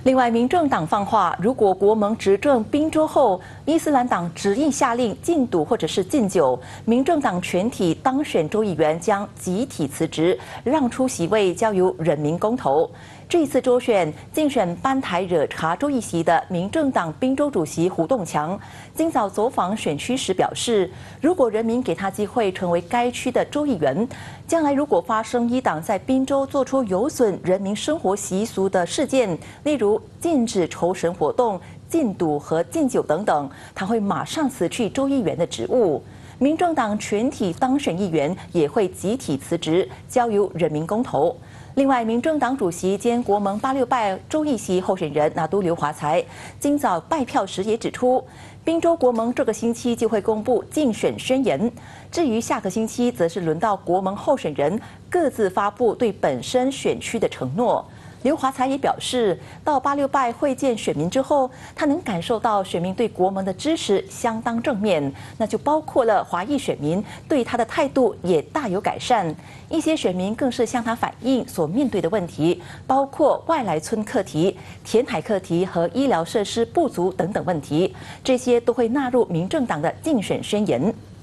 另外，民政党放话，如果国盟执政宾州后，伊斯兰党执意下令禁赌或者是禁酒，民政党全体当选州议员将集体辞职，让出席位交由人民公投。这一次州选竞选班台惹茶州一席的民政党宾州主席胡栋强，今早走访选区时表示，如果人民给他机会成为该区的州议员，将来如果发生一党在宾州做出有损人民生活习俗的事件，例如禁止酬神活动、禁赌和禁酒等等，他会马上辞去州议员的职务。民政党全体当选议员也会集体辞职，交由人民公投。另外，民政党主席兼国盟86拜州议席候选人拿督刘华才今早拜票时也指出，宾州国盟这个星期就会公布竞选宣言，至于下个星期，则是轮到国盟候选人各自发布对本身选区的承诺。刘华才也表示，到86拜会见选民之后，他能感受到选民对国盟的支持相当正面，那就包括了华裔选民对他的态度也大有改善。一些选民更是向他反映所面对的问题，包括外来村课题、填海课题和医疗设施不足等等问题，这些都会纳入民政党的竞选宣言。